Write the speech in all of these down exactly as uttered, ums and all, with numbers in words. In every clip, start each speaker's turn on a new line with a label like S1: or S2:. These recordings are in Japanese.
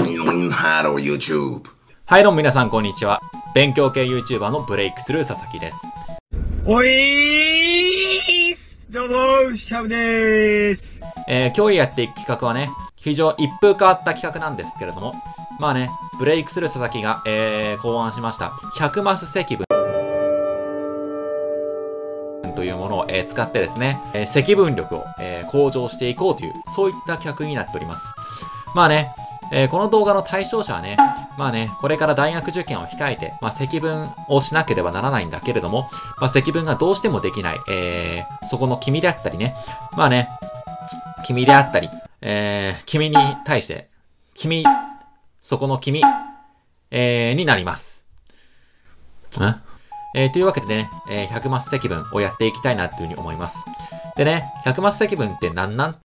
S1: Hello YouTube。
S2: はいどうも皆さんこんにちは。勉強系 YouTuber のブレイクスルー佐々木です。
S3: おいーすどうも、シャブでーす。
S2: えー、今日やっていく企画はね、非常一風変わった企画なんですけれども、まあね、ブレイクスルー佐々木が、えー、考案しました、ひゃくマス積分というものを、えー、使ってですね、えー、積分力を、えー、向上していこうという、そういった企画になっております。まあね、えー、この動画の対象者はね、まあね、これから大学受験を控えて、まあ積分をしなければならないんだけれども、まあ積分がどうしてもできない、えー、そこの君であったりね、まあね、君であったり、えー、君に対して、君、そこの君、えー、になります。んえー、というわけでね、えー、ひゃくマス積分をやっていきたいなっていうふうに思います。でね、ひゃくマス積分って何なん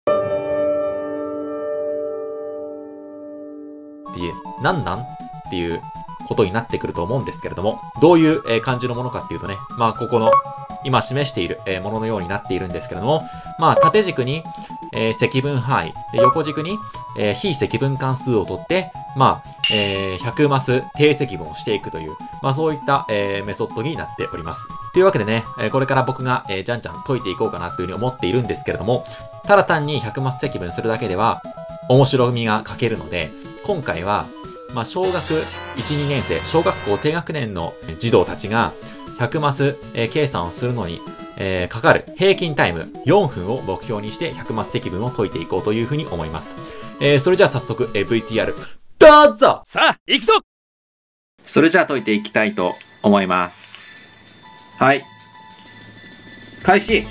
S2: っていう、何なんっていうことになってくると思うんですけれども、どういう、えー、感じのものかっていうとね、まあここの今示している、えー、もののようになっているんですけれども、まあ縦軸に、えー、積分範囲、で横軸に、えー、非積分関数を取って、まあ、えー、ひゃくマス定積分をしていくという、まあそういった、えー、メソッドになっております。というわけでね、えー、これから僕が、えー、じゃんじゃん解いていこうかなというふうに思っているんですけれども、ただ単にひゃくマス積分するだけでは面白みが欠けるので、今回は、まあ、小学いち、にねん生、小学校低学年の児童たちがひゃくマス、えー、計算をするのに、えー、かかる平均タイムよんぷんを目標にしてひゃくマス積分を解いていこうというふうに思います。えー、それじゃあ早速、えー、ブイティーアール、どうぞ。
S3: さあ、行くぞ。
S2: それじゃあ解いていきたいと思います。はい。開始。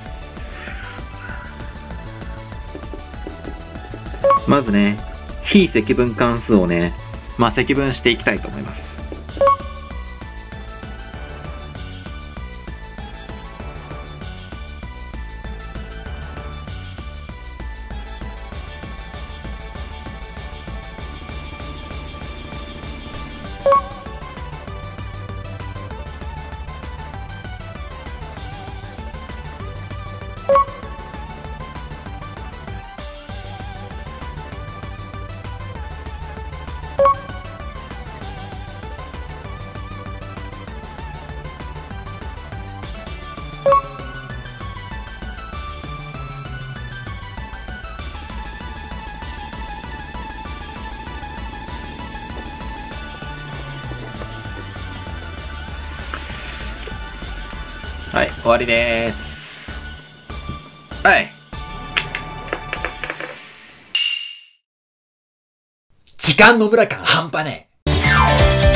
S2: まずね、非積分関数をね、まあ積分していきたいと思います。はい、終わりでーす。はい。時間の無駄感半端ねえ。